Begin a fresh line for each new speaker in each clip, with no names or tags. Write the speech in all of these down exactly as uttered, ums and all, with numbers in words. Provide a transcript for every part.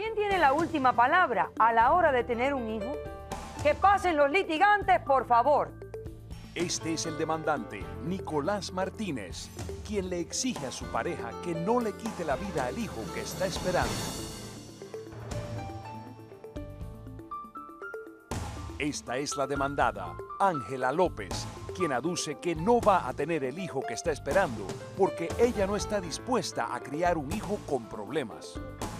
¿quién tiene la última palabra a la hora de tener un hijo? Que pasen los litigantes, por favor.
Este es el demandante, Nicolás Martínez, quien le exige a su pareja que no le quite la vida al hijo que está esperando. Esta es la demandada, Ángela López, quien aduce que no va a tener el hijo que está esperando porque ella no está dispuesta a criar un hijo con problemas.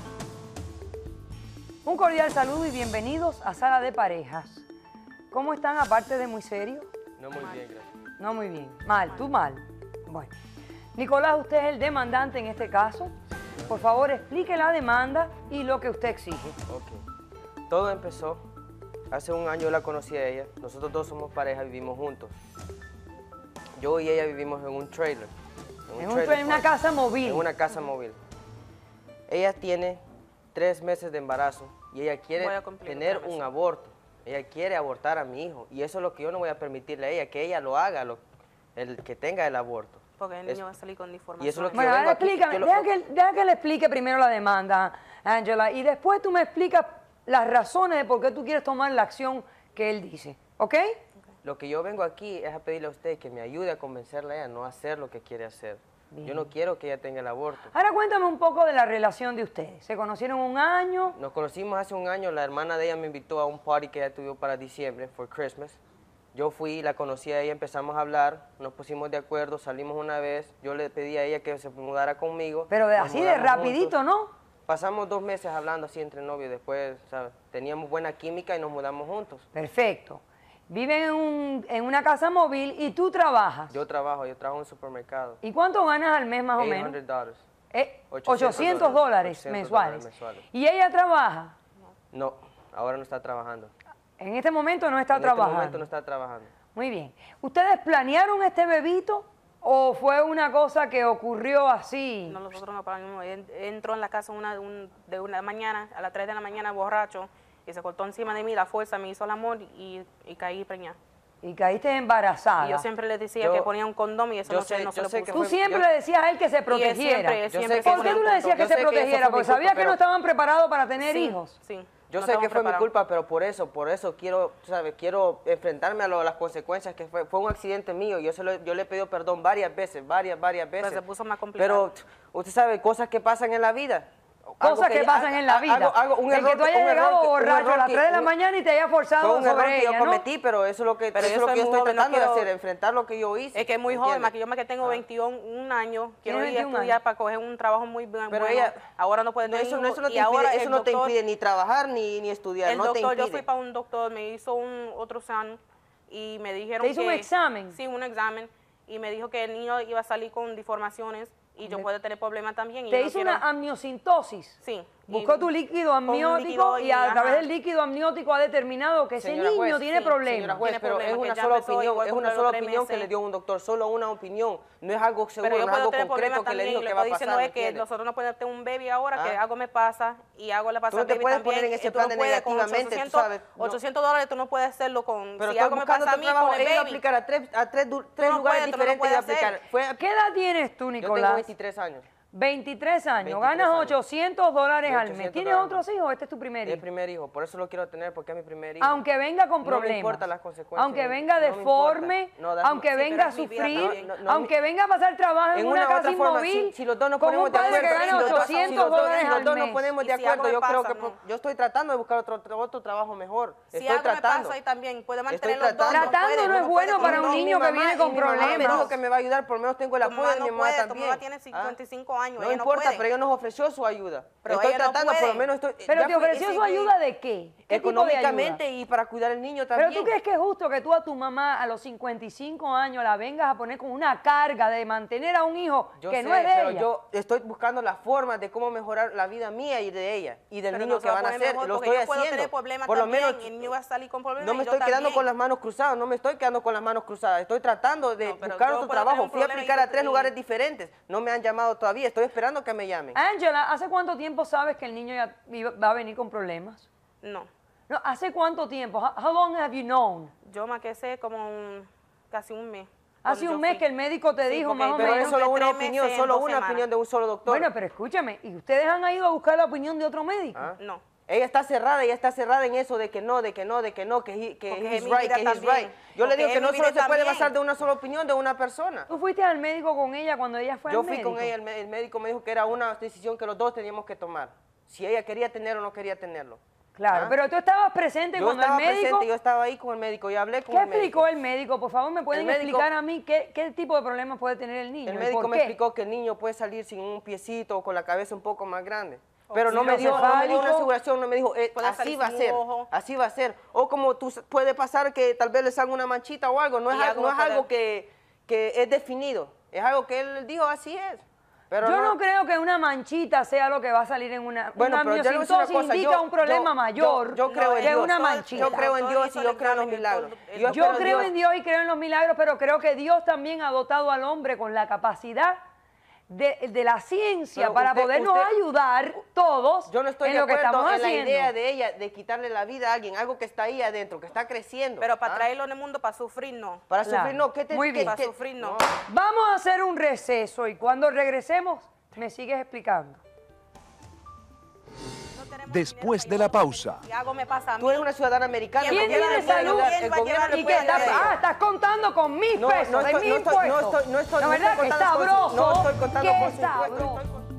Un cordial saludo y bienvenidos a Sala de Parejas. ¿Cómo están aparte de muy serio?
No muy bien, gracias.
No muy bien. Mal, tú mal. Bueno. Nicolás, usted es el demandante en este caso. Por favor, explique la demanda y lo que usted exige.
Ok. Todo empezó, hace un año la conocí a ella. Nosotros dos somos pareja, vivimos juntos. Yo y ella vivimos en un trailer.
En, un en un trailer, en una casa móvil.
En una casa móvil. Ella tiene tres meses de embarazo y ella quiere tener un aborto. Ella quiere abortar a mi hijo y eso es lo que yo no voy a permitirle a ella, que ella lo haga, lo, el que tenga el aborto.
Porque el niño
es,
va a salir con deformación.
Y eso es lo que
bueno,
yo vengo aquí,
explícame,
lo,
deja, que, deja que le explique primero la demanda, Ángela, y después tú me explicas las razones de por qué tú quieres tomar la acción que él dice, ¿ok?
Lo que yo vengo aquí es a pedirle a usted que me ayude a convencerla a ella a no hacer lo que quiere hacer. Bien. Yo no quiero que ella tenga el aborto.
Ahora cuéntame un poco de la relación de ustedes. ¿Se conocieron un año?
Nos conocimos hace un año. La hermana de ella me invitó a un party que ella tuvo para diciembre, for Christmas. Yo fui, la conocí a ella, empezamos a hablar, nos pusimos de acuerdo, salimos una vez. Yo le pedí a ella que se mudara conmigo.
Pero de así de rapidito,
juntos.
¿no?
Pasamos dos meses hablando así entre novios. Después, ¿sabes? Teníamos buena química y nos mudamos juntos.
Perfecto. Viven en, un, en una casa móvil y tú trabajas.
Yo trabajo, yo trabajo en un supermercado.
¿Y cuánto ganas al mes más o menos?
ochocientos dólares.
Eh, ochocientos dólares mensuales. mensuales. ¿Y ella trabaja?
No, ahora no está trabajando.
En este momento no está
en
trabajando.
En este momento no está trabajando.
Muy bien. ¿Ustedes planearon este bebito o fue una cosa que ocurrió así?
No, nosotros no planeamos. Él entró en la casa una, un, de una mañana, a las tres de la mañana, borracho. Y se cortó encima de mí, la fuerza, me hizo el amor y, y caí preñada.
Y caíste embarazada.
Y yo siempre le decía
yo,
que ponía un condón y eso no,
sé,
se, no se lo puso.
Tú siempre yo, le decías a él que se protegiera.
Siempre, siempre
¿Por qué tú le decías que se protegiera? Porque sabías que no estaban preparados para tener
sí,
hijos.
Sí.
Yo
no
sé que fue
preparados.
mi culpa, pero por eso, por eso quiero, ¿sabes? Quiero enfrentarme a, lo, a las consecuencias que fue. Fue un accidente mío. Yo, se lo, yo le he pedido perdón varias veces, varias, varias veces.
Pero se puso más complicado.
Pero usted sabe, cosas que pasan en la vida.
Cosas que, que pasan
ha,
en la vida.
Hago, hago un
el
error,
que tú hayas llegado
que,
borracho a las tres de la
un,
mañana y te hayas forzado
fue un
sobre
error que
ella,
yo
¿no?
cometí, pero eso es lo que,
pero
eso
eso
es lo que yo estoy
joven,
tratando
no quiero,
de hacer, enfrentar lo que yo hice.
Es que es muy joven, más que yo más que tengo veintiún años, quiero ir a estudiar
años.
para coger un trabajo muy bueno.
Pero ella,
ahora no puede
no,
tener
eso, no, eso no, te,
y ahora
impide, eso no
doctor,
te impide ni trabajar ni, ni estudiar,
el
no
doctor,
te impide.
Yo fui para un doctor, me hizo un otro examen y me dijeron
¿Te hizo
que...
un examen?
Sí, un examen, y me dijo que el niño iba a salir con deformaciones y yo puedo tener problemas también. Y
¿Te
yo
hizo
no quiero...
una amniocintosis?
Sí.
Buscó tu líquido amniótico y, y a través del líquido amniótico ha determinado que
señora
ese niño
juez,
tiene
sí,
problemas.
Señora juez,
tiene
pero
problema,
es una
ya
sola
empezó,
opinión, es una sola opinión
meses.
que le dio un doctor, solo una opinión, no es algo seguro,
pero yo
no es
puedo
algo
tener
concreto que le
también,
dijo
y
que va a
estoy
pasar.
diciendo es que
¿entiendes?
nosotros no podemos tener un baby ahora,
¿Ah?
que algo me pasa y algo le pasa
tú no
al
te
baby
puedes
también.
poner en ese
tú
plan
no
de
puedes, con
negativamente,
ochocientos,
tú sabes. No.
ochocientos dólares tú no puedes hacerlo con...
Pero
si
estoy
algo me pasa
buscando
a
tu
mí
trabajo,
con el
ella iba a
baby.
aplicar a tres, a tres, tres
no
lugares
puedes, tú no lo
diferentes
puedes
de aplicar.
hacer.
Fue a-
¿Qué edad tienes tú,
Yo
Nicolás?
tengo veintitrés años.
veintitrés años,
veintitrés
ganas
años.
ochocientos dólares al mes.
ochocientos
¿Tienes
dólares.
otros hijos? Este es tu primer
Es el
hijo.
primer hijo, por eso lo quiero tener, porque es mi primer hijo.
Aunque venga con
No me
problemas,
importan las consecuencias,
aunque venga
no me
deforme,
importa. No, that's-
aunque
sí,
venga a
pero es mi vida
sufrir,
también.
No, no,
aunque venga a pasar trabajo en,
En
una
una u
casa
otra forma,
inmóvil,
si, si los dos nos
con
ponemos
un
de
padre
acuerdo,
que gana
si los dos- si
ochocientos
los dos-
dólares
si los
al
dos
mes.
nos ponemos
Y
de
si algo
acuerdo,
me
yo creo
pasa,
que
no.
yo estoy tratando de buscar otro, otro trabajo mejor.
Si
Estoy
algo me
tratando.
pasa y también puede
Estoy
mantener los dos.
tratando.
Tratando
puede,
no es
puede
bueno
con
para
dos.
un
Y
niño
mi
que
mamá-
viene
y
con
mi mamá me
problemas.
dijo que me va a ayudar, por lo menos tengo el
Tu
apoyo
mamá
de mi
no
mamá
puede, tu
también.
mamá tiene
¿Ah?
cincuenta y cinco años,
No
ella no
importa,
puede.
pero ella nos ofreció su ayuda.
Pero
Estoy
ella no
tratando, por
puede.
lo menos estoy...
Pero
ya
te
fui-
ofreció
sí,
su ayuda de qué? ¿Qué tipo de ayuda?
económicamente y para cuidar al niño también.
Pero tú crees que es justo que tú a tu mamá a los cincuenta y cinco años la vengas a poner con una carga de mantener a un hijo
Yo
que
sé,
no es de
pero
ella.
yo estoy buscando las formas de cómo mejorar la vida mía y de ella y del
Pero
niño
no se
que
va a
van a
poner
hacer.
mejor,
Lo
porque
estoy
yo puedo
haciendo.
tener problemas
Por lo
también,
menos
y el niño va a salir con problemas
no me
y yo
estoy quedando
también.
con las manos cruzadas, no me estoy quedando con las manos cruzadas. Estoy tratando de
No, pero
buscar
yo
otro
puedo tener
trabajo.
un
Fui a
problema y
aplicar a
yo-
tres
y-
lugares diferentes. No me han llamado todavía. Estoy esperando que me llamen.
Angela, ¿hace cuánto tiempo sabes que el niño ya iba- va a venir con problemas?
No,
No, ¿hace cuánto tiempo? How, how long have you known?
yo me quedé como un, casi un mes.
Hace un mes que el médico te
Sí,
dijo
porque-
más o
Pero
menos.
es solo una
tres
opinión,
meses en
solo
dos
una
semanas.
opinión de un solo doctor.
Bueno, pero escúchame, ¿y ustedes han ido a buscar la opinión de otro médico?
¿Ah?
No.
Ella está cerrada, ella está cerrada en eso de que no, de que no, de que no, que, he, que
Porque
he's
es mi
right,
vida
que he's
también.
right. Yo le
Porque
digo que
es
no
mi
solo
vida
se puede
también.
basar de una sola opinión de una persona.
¿Tú fuiste al médico con ella cuando ella fue
Yo
al
fui
médico?
con ella, el, me- el médico me dijo que era una decisión que los dos teníamos que tomar. Si ella quería tener o no quería tenerlo.
Claro,
¿Ah?
pero tú estabas presente
Yo
cuando
estaba
el médico...
presente, yo estaba ahí con el médico, yo hablé con
¿Qué
el médico.
explicó el médico? Por favor, ¿me pueden
El médico-
explicar a mí qué, qué tipo de problemas puede tener el niño?
El
y
médico
por
me
qué?
explicó que el niño puede salir sin un piecito o con la cabeza un poco más grande. Pero no
si
me,
no
dio,
se
no me dio una
fálico,
aseguración, no me dijo, eh,
puede
así
salir
va a
sin
ser,
un ojo.
así va a ser. O como tú, s- puede pasar que tal vez le salga una manchita o algo, no es,
Y
al-
algo
no es
puede-
algo que, que es definido, es algo que él dijo, así es. Pero
Yo no creo que una manchita sea lo que va a salir en una...
Bueno,
una
pero yo le voy a decir una
amniocentosis
cosa,
indica
yo-
un problema
yo-
mayor
yo- yo creo en
que
Dios.
una
Yo
manchita.
Yo creo en Dios y yo creo en los milagros. Yo
Yo
espero
creo en Dios y creo en los milagros, pero creo que Dios también ha dotado al hombre con la capacidad de, de la ciencia
Pero
para
usted-
podernos
usted-
ayudar todos
Yo no estoy
en
de
lo que
acuerdo
estamos
en la
haciendo.
idea de ella de quitarle la vida a alguien, algo que está ahí adentro, que está creciendo.
Pero para
¿ah?
traerlo en el mundo, para sufrir, no.
Para
Claro.
sufrir, no. ¿Qué te,
Muy
qué-
bien.
Para
qué-
sufrir, no.
Vamos a hacer un receso y cuando regresemos me sigues explicando.
No tenemos
Después
dinero
de la
para llevar
pausa.
Si algo me pasa a mí.
Tú eres una ciudadana americana.
¿Quién
el gobierno
tiene
le puede
salud?
ayudar,
¿Quién
el
va a
gobierno
llevar
le
¿Y
puede
qué estás,
ayudar.
ah, estás contando con mis
No,
pesos,
no
de
estoy-
mis
no estoy- no
impuestos?
estoy- no estoy-
¿No
no
verdad
estoy
que
contando con-
sabroso?
no estoy contando
Qué
con sus impuestos,
sabroso.
estoy con-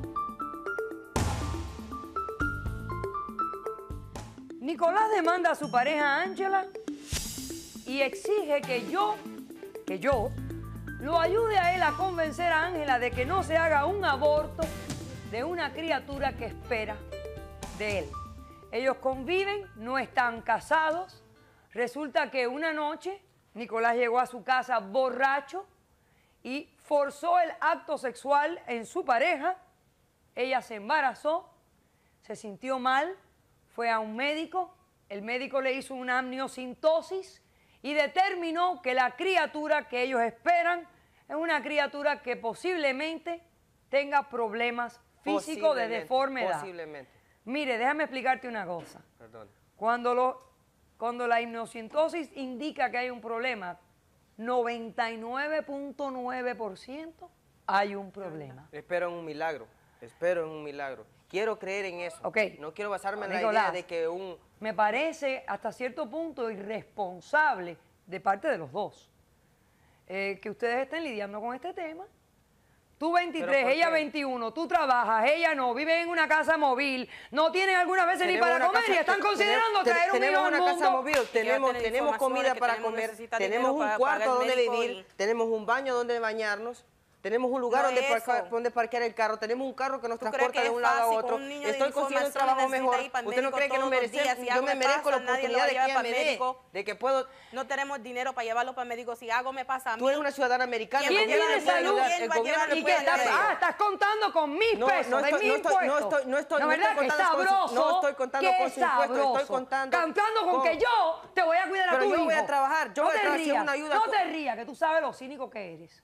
Nicolás demanda a su pareja Ángela y exige que yo, que yo, lo ayude a él a convencer a Ángela de que no se haga un aborto de una criatura que espera de él. Ellos conviven, no están casados. Resulta que una noche Nicolás llegó a su casa borracho y forzó el acto sexual en su pareja. Ella se embarazó, se sintió mal, fue a un médico, el médico le hizo una amniocentosis y determinó que la criatura que ellos esperan es una criatura que posiblemente tenga problemas físicos de
Posiblemente,
deformidad.
Posiblemente.
Mire, déjame explicarte una cosa.
Perdón.
Cuando, lo, cuando la amniocentosis indica que hay un problema, noventa y nueve punto nueve por ciento hay un problema.
Espero en un milagro. Espero en un milagro. Quiero creer en eso.
Ok.
No quiero basarme en la
Nicolás,
idea de que un...
Me parece hasta cierto punto irresponsable de parte de los dos eh, que ustedes estén lidiando con este tema. Tú veintitrés,
¿Pero por
ella
qué?
veintiuno, tú trabajas, ella no, viven en una casa móvil, no tienen algunas veces ni
Tenemos
para
una
comer
casa-
y están
te-
considerando
te-
traer un hijo
Tenemos
al
una casa
mundo.
móvil, tenemos,
tener
tenemos
informaciones
comida
que
para
tenemos,
comer,
necesita
tenemos
dinero
un
para
cuarto
pagar el
donde
médico
vivir,
y-
tenemos un baño donde bañarnos, tenemos un lugar
No
donde,
es
parca-
eso.
donde parquear el carro, tenemos un carro que nos
¿Tú crees
transporta
que
de
es
un lado a
fácil
otro.
con un niño de
Estoy consiguiendo un
información
trabajo
necesita
mejor.
ir para el
¿Usted no
médico
cree que no
todos los
merece,
días? Si
yo
algo
me
me
merezco la
pasa, nadie lo
oportunidad
va a
de que
llevar
ella
para
me
el
dé,
médico?
de que puedo...
No tenemos dinero para llevarlo para el médico. Si algo me pasa a mí...
Tú eres una ciudadana americana.
¿Quién
el gobierno
tiene
le puede
salud?
ayudar,
¿Quién
el
va a
gobierno
llevar
le
¿Y
puede
qué estás?
ayudar.
Ah, estás contando con mis
No,
pesos,
no
de
estoy-
mis
no estoy- no
impuestos.
estoy- no estoy-
¿No
no
verdad
estoy
que
contando con-
sabroso?
no estoy contando
Qué
con sus impuestos, estoy
sabroso.
contando
Cantando con
con-
que yo te voy a cuidar a
Pero
tu
yo
hijo.
voy a trabajar, yo
no
voy a
te
trabajar, si es
rías,
una ayuda
no
con-
te rías, que tú sabes lo cínico que eres.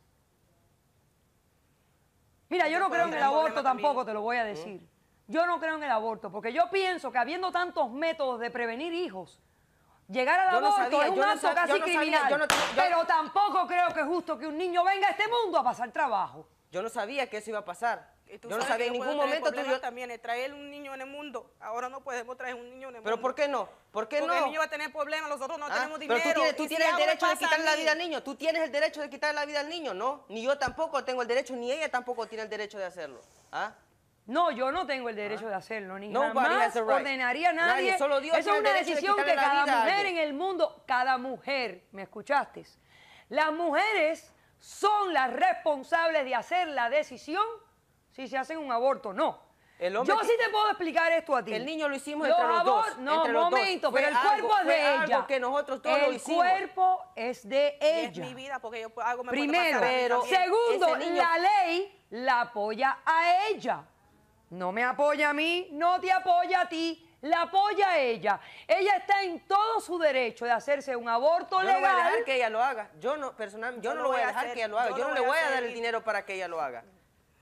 Mira, yo no creo en el
tener
aborto
problemas
tampoco,
también.
te lo voy a decir. Yo no creo en el aborto, porque yo pienso que habiendo tantos métodos de prevenir hijos, llegar al
Yo no
aborto
sabía,
es un
yo no
acto
sab-
casi
yo no sabía,
criminal.
yo no tenía- yo-
Pero tampoco creo que es justo que un niño venga a este mundo a pasar trabajo.
Yo no sabía que eso iba a pasar.
Y tú
Yo no
sabes
sabía
que
en
yo
ningún
puedo traer
momento tú
problemas
yo...
también es traer un niño en el mundo. Ahora no podemos traer un niño en el
Pero
mundo.
¿por qué no? ¿Por qué
Porque el
no?
niño va a tener problemas, nosotros no
Ah,
tenemos
pero
dinero.
tú tienes, tú
Y si
tienes el
algo me
derecho de
pasa a
quitarle la
mí,
vida al niño. Tú tienes el derecho de quitarle la vida al niño, ¿no? Ni yo tampoco tengo el derecho, ni ella tampoco tiene el derecho de hacerlo. ¿Ah?
No, yo no tengo el derecho de hacerlo, ni
Nobody
jamás
has the right.
ordenaría a nadie.
Nadie, solo Dios
Eso
tiene
es
el
una
derecho de
decisión que
quitarle la
cada
vida a
mujer
alguien.
en el mundo, cada mujer, ¿me escuchaste? Las mujeres son las responsables de hacer la decisión si se hacen un aborto o no.
El hombre
Yo
que-
sí te puedo explicar esto a ti.
El niño lo hicimos
Los
entre los dos.
abor- No,
entre los dos.
momento,
Fue
pero el
algo-
cuerpo es
fue
de
algo
ella.
que nosotros dos lo
el
hicimos.
cuerpo es de
y es
ella.
mi vida porque yo algo me
Primero,
puede pasar a mí también.
segundo,
ese niño-
la ley la apoya a ella. No me apoya a mí, no te apoya a ti, la apoya a ella. Ella está en todo su derecho de hacerse un aborto
Yo no voy a
legal.
dejar que ella lo haga. Yo no, personalmente, yo,
Yo
no
lo
lo voy a
voy a
dejar
hacer,
que ella lo haga.
yo
Yo
lo
no le
voy a
voy a dar
hacer
el
y-
dinero para que ella lo haga.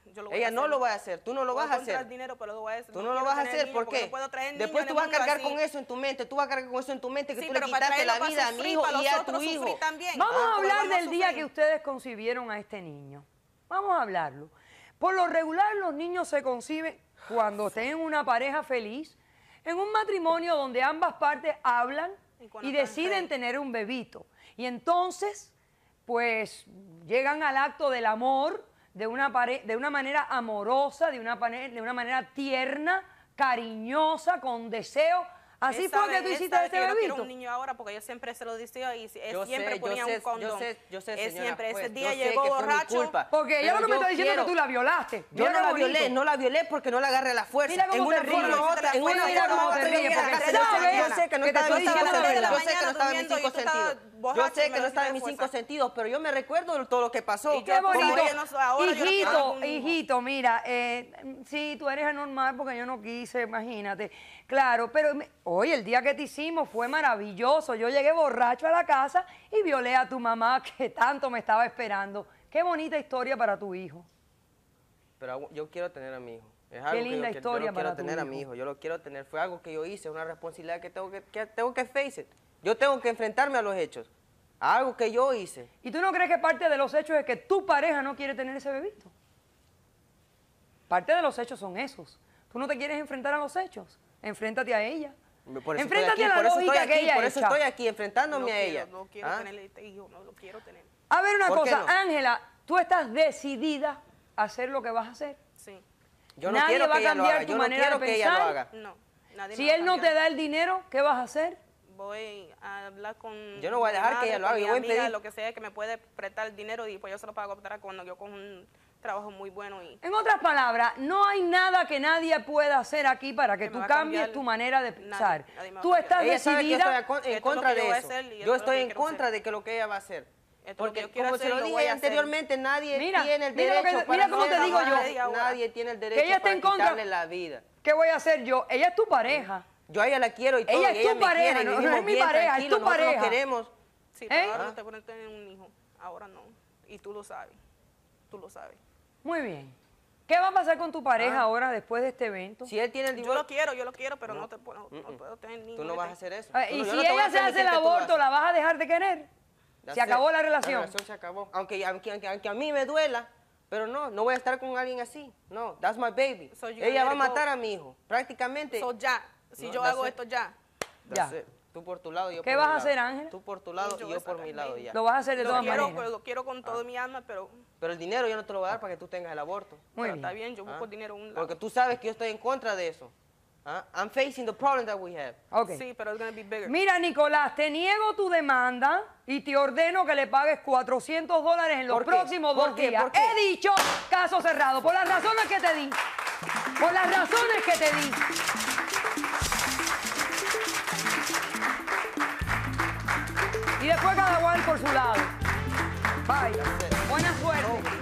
Yo lo voy
Ella
a hacer.
no lo va a hacer, tú no lo
Voy
vas a
encontrar
hacer.
dinero, pero lo voy a hacer.
Tú
No
no lo
quiero
vas a
tener
hacer,
niños
¿por
porque
qué?
no puedo traer
Después
niños
tú
en
vas a
el mundo
cargar
así.
con eso en tu mente, tú vas a cargar con eso en tu mente, que
Sí,
tú le
pero para
quitaste la
traerlo
vida
para
a mi
sufrir,
hijo
para
y a
nosotros
tu hijo.
sufrir también.
Vamos
Ah,
a
porque
hablar
vamos a
del día
sufrir.
que ustedes concibieron a este niño. Vamos a hablarlo. Por lo regular, los niños se conciben cuando tienen una pareja feliz, en un matrimonio donde ambas partes hablan
Y cuando
y
están
deciden
ready.
tener un bebito. Y entonces, pues, llegan al acto del amor de una, pare- de una manera amorosa, de una, pane- de una manera tierna, cariñosa, con deseo. Así
Él
fue
sabe-
que tú
él
hiciste
sabe
este
que yo no
bebito.
quiero un niño ahora porque yo siempre se lo decía y él
Yo
siempre
sé, yo
ponía
sé,
un condón.
yo sé, yo sé,
Él
señora
siempre,
juez,
ese
yo
día
sé
llegó
que fue mi
borracho.
culpa.
Porque ella
Pero
lo que me
yo
está diciendo
quiero-
es que tú la violaste.
Yo
Mira
no
qué
la
bonito.
violé, no la violé porque no la agarré a la fuerza.
Mira cómo
en
te
una forma
ríes.
u otra, en una
Mira
forma
cómo
u
te
otra,
ríes,
yo
porque
quiero
sabes
hacer- yo sé que no
que te
estaba
estoy
en mis
diciendo
cinco
la
sentidos,
verdad.
yo sé que no estaba en mis
durmiendo y
cinco
tú estabas
sentidos. Yo
borracho
sé
y me
que no estaba en mis
decías
cinco
fuerza.
sentidos, pero yo me recuerdo de todo lo que pasó.
Y yo,
Qué
como
bonito.
ella no- ahora yo no quiero
Hijito,
un hijo.
hijito, mira, eh, sí, tú eres anormal porque yo no quise, imagínate. Claro, pero me- hoy el día que te hicimos fue maravilloso. Yo llegué borracho a la casa y violé a tu mamá que tanto me estaba esperando. Qué bonita historia para tu hijo.
Pero agu- yo quiero tener a mi hijo. Es algo que
linda
yo, que-
historia
yo lo quiero
para tu
tener a
hijo.
mi hijo. Yo lo quiero tener. Fue algo que yo hice, una responsabilidad que tengo que, que tengo que face it. Yo tengo que enfrentarme a los hechos. A algo que yo hice.
¿Y tú no crees que parte de los hechos es que tu pareja no quiere tener ese bebito? Parte de los hechos son esos. Tú no te quieres enfrentar a los hechos. Enfréntate a ella.
Por eso
Enfréntate
estoy aquí,
a
por
la
eso
lógica
estoy
que
aquí,
ella
por eso
echa.
estoy aquí enfrentándome
No
a
quiero,
ella.
no quiero
¿Ah?
tener este hijo, no lo quiero tener.
A ver una
¿Por qué
cosa,
no?
Ángela, tú estás decidida a hacer lo que vas a hacer.
Sí.
Yo no
Nadie
quiero
va a
que ella lo
cambiar
haga.
tu
Yo no
manera
quiero
de
que ella lo
pensar.
haga.
No. Nadie
Si
me va
él
a
no te
cambiar.
da el dinero, ¿qué vas a hacer?
Voy a hablar con
Yo no voy a dejar
mi
que ella
madre,
lo haga,
con
yo
mi
voy a
amiga,
impedir.
lo que sea, que me puede prestar el dinero y pues yo se lo pago para cuando yo cojo un trabajo muy bueno y
En otras palabras, no hay nada que nadie pueda hacer aquí para que
Que me
tú
va a
cambies
cambiar
tu manera de
nadie,
pensar.
nadie me va a
Tú
cambiar.
estás
Ella sabe que yo estoy
decidida.
a con- en
Esto es lo
contra
que yo
de
voy a
eso.
hacer y esto
Yo
es lo
estoy
que
en
quiero
contra
hacer.
de que lo que ella va a hacer.
Esto es lo que
Porque
yo quiero
como
hacer
se
y
lo
lo
dije
voy a hacer.
anteriormente, nadie
Mira,
tiene el
mira lo que-
derecho para
mira cómo te
hacer
digo yo.
nada. Nadie tiene el
Que
derecho
ella está
para
en contra.
quitarle la vida.
¿Qué voy a hacer yo? Ella es tu pareja.
Yo a ella la quiero y todo.
Ella
y
es tu
me
pareja,
quiere y
no- no
vivimos
es mi
bien,
pareja, es
tranquilos,
tu
nosotros nos
pareja.
queremos.
sí,
¿Eh?
pero ahora
Ah.
no te pones tener un hijo, ahora no. Y tú lo sabes, tú lo sabes.
Muy bien. ¿Qué va a pasar con tu pareja
Ah.
ahora después de este evento?
Si él tiene el
Yo
divorcio,
lo quiero, yo lo quiero, pero no, te puedo, no puedo tener niños.
tú no vas a hacer eso.
Ah,
Tú
y
no- yo
si
no te voy a
ella se hace
permitir
el
que tú lo
aborto,
hagas.
¿la vas a dejar de querer?
That's
Se acabó
it.
la relación.
La relación se acabó. Aunque, aunque, aunque, aunque a mí me duela, pero no, no voy a estar con alguien así. No, that's my baby.
So you
Ella
let
va a
it
matar
go.
a mi hijo, prácticamente.
So, ya, si
No,
yo
that's
hago
it.
esto ya.
That's
Ya.
it. Tú por tu lado y yo
¿Qué
por
vas
mi
a
lado.
hacer, Ángela?
Tú por tu lado
Yo
y
voy
yo
a
por
sacar
mi lado
dinero.
ya.
Lo vas a hacer de
Lo
todas
quiero,
maneras.
lo quiero con todo mi alma, pero,
Pero el dinero yo no te lo voy a dar para que tú tengas el aborto.
Muy
pero
bien.
está bien, yo busco
Ah.
dinero un lado.
Porque tú sabes que yo estoy en contra de eso. ¿Ah? I'm facing the problem that we have.
Ok.
Sí, pero it's gonna be bigger.
Mira, Nicolás, te niego tu demanda y te ordeno que le pagues cuatrocientos dólares en los
¿Por qué?
próximos
¿Por
dos
qué?
días.
¿Por qué?
He dicho caso cerrado, por las razones que te di. Por las razones que te di. Y después cada cual por su lado. Bye. Buena suerte.